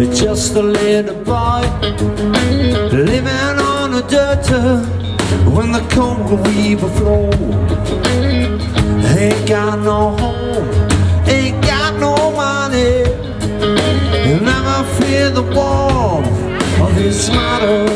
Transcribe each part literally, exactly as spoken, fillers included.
just a little boy living on a dirt when the cold river flow. Ain't got no home, ain't got no money, and never fear the warmth of his mother.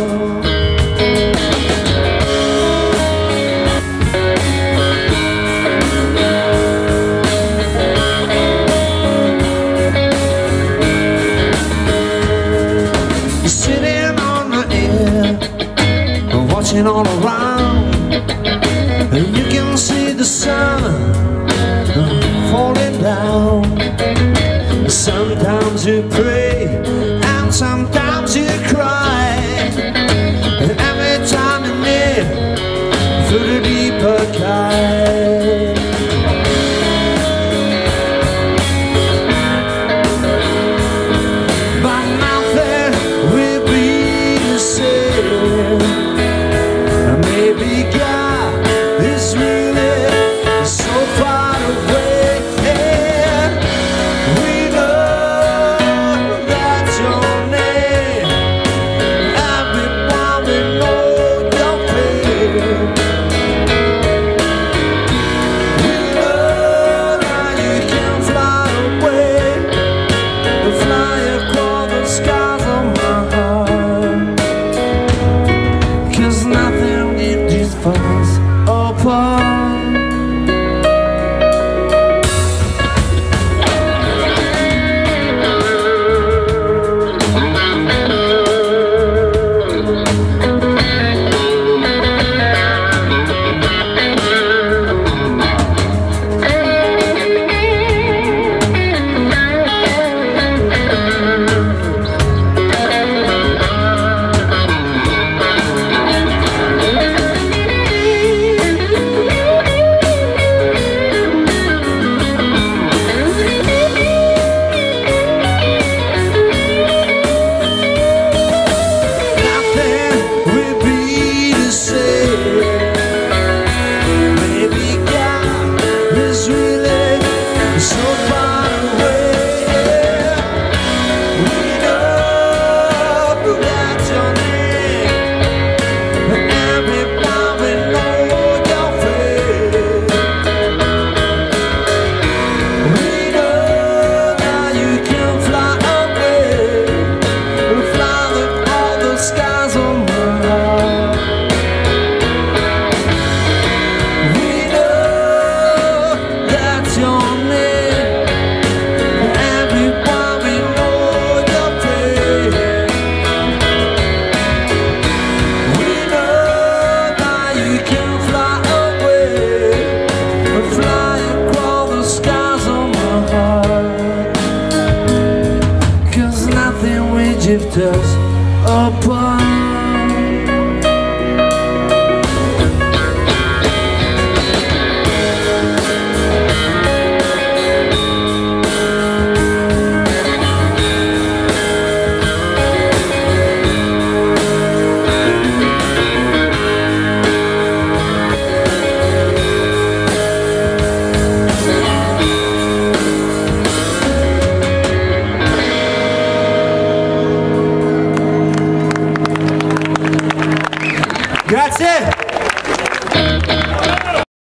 Watching all around, and you can see the sun falling down. Sometimes you pray and sometimes you cry, and every time you're near through the deeper sky. But nothing will be the same. Maybe God is really so far away. We know that's your name. Everyone will know your pain. We know that you can fly away, fly across the skies of my heart. 'Cause nothing falls apart. Drift us apart. Grazie!